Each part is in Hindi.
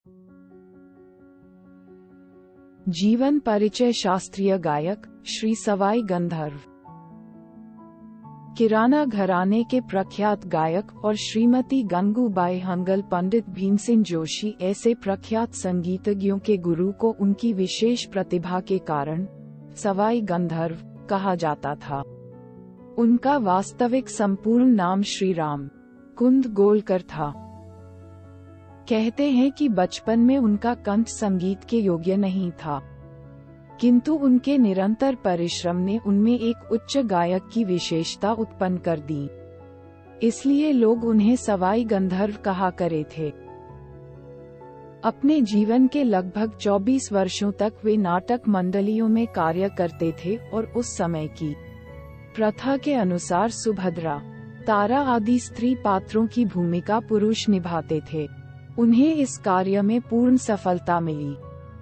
जीवन परिचय। शास्त्रीय गायक श्री सवाई गंधर्व किराना घराने के प्रख्यात गायक और श्रीमती गंगूबाई हानगल पंडित भीमसेन जोशी ऐसे प्रख्यात संगीतज्ञों के गुरु को उनकी विशेष प्रतिभा के कारण सवाई गंधर्व कहा जाता था। उनका वास्तविक संपूर्ण नाम श्री राम कुंद गोलकर था। कहते हैं कि बचपन में उनका कंठ संगीत के योग्य नहीं था, किंतु उनके निरंतर परिश्रम ने उनमें एक उच्च गायक की विशेषता उत्पन्न कर दी। इसलिए लोग उन्हें सवाई गंधर्व कहा करे थे। अपने जीवन के लगभग 24 वर्षों तक वे नाटक मंडलियों में कार्य करते थे और उस समय की प्रथा के अनुसार सुभद्रा, तारा आदि स्त्री पात्रों की भूमिका पुरुष निभाते थे। उन्हें इस कार्य में पूर्ण सफलता मिली।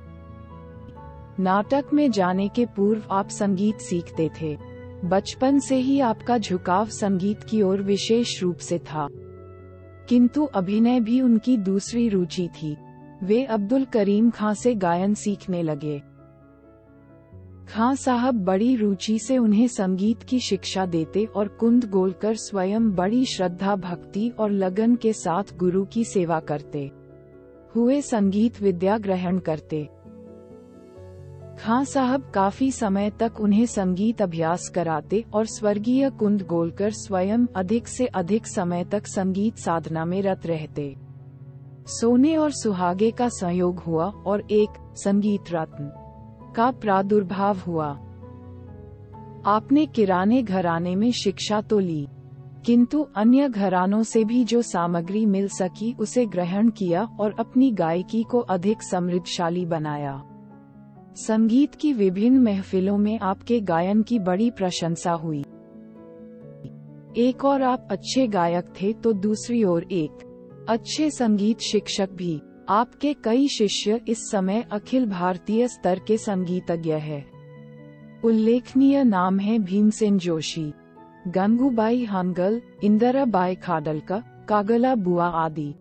नाटक में जाने के पूर्व आप संगीत सीखते थे। बचपन से ही आपका झुकाव संगीत की ओर विशेष रूप से था, किंतु अभिनय भी उनकी दूसरी रुचि थी। वे अब्दुल करीम खां से गायन सीखने लगे। खां साहब बड़ी रुचि से उन्हें संगीत की शिक्षा देते और कुंद गोलकर स्वयं बड़ी श्रद्धा भक्ति और लगन के साथ गुरु की सेवा करते हुए संगीत विद्या ग्रहण करते। खां साहब काफी समय तक उन्हें संगीत अभ्यास कराते और स्वर्गीय कुंद गोलकर स्वयं अधिक से अधिक समय तक संगीत साधना में रत रहते। सोने और सुहागे का संयोग हुआ और एक संगीत रत्न का प्रादुर्भाव हुआ। आपने किराने घराने में शिक्षा तो ली, किंतु अन्य घरानों से भी जो सामग्री मिल सकी उसे ग्रहण किया और अपनी गायकी को अधिक समृद्धशाली बनाया। संगीत की विभिन्न महफिलों में आपके गायन की बड़ी प्रशंसा हुई। एक और आप अच्छे गायक थे तो दूसरी ओर एक अच्छे संगीत शिक्षक भी। आपके कई शिष्य इस समय अखिल भारतीय स्तर के संगीतज्ञ हैं। उल्लेखनीय नाम है भीमसेन जोशी, गंगूबाई हानगल, इंदिराबाई खाडलकर, कागला बुआ आदि।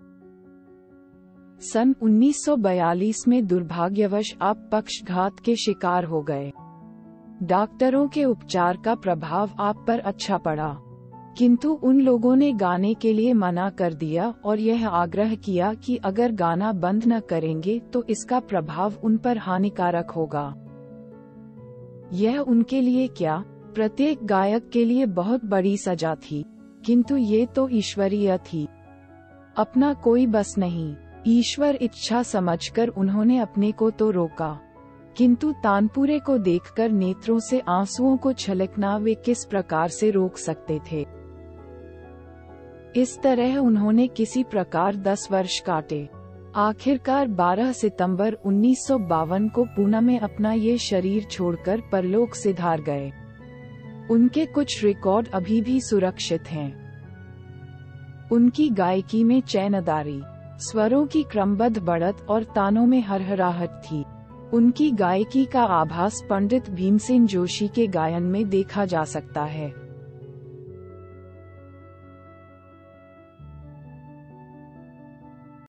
सन 1942 में दुर्भाग्यवश आप पक्षघात के शिकार हो गए। डॉक्टरों के उपचार का प्रभाव आप पर अच्छा पड़ा, किंतु उन लोगों ने गाने के लिए मना कर दिया और यह आग्रह किया कि अगर गाना बंद न करेंगे तो इसका प्रभाव उन पर हानिकारक होगा। यह उनके लिए क्या, प्रत्येक गायक के लिए बहुत बड़ी सजा थी, किंतु ये तो ईश्वरीय थी। अपना कोई बस नहीं, ईश्वर इच्छा समझकर उन्होंने अपने को तो रोका, किंतु तानपुरे को देखकर नेत्रों से आंसुओं को छलकना वे किस प्रकार से रोक सकते थे। इस तरह उन्होंने किसी प्रकार 10 वर्ष काटे। आखिरकार 12 सितंबर 1952 को पुणे में अपना ये शरीर छोड़कर परलोक सिधार गए। उनके कुछ रिकॉर्ड अभी भी सुरक्षित हैं। उनकी गायकी में चैनदारी, स्वरों की क्रमबद्ध बढ़त और तानों में हरहराहट थी। उनकी गायकी का आभास पंडित भीमसेन जोशी के गायन में देखा जा सकता है।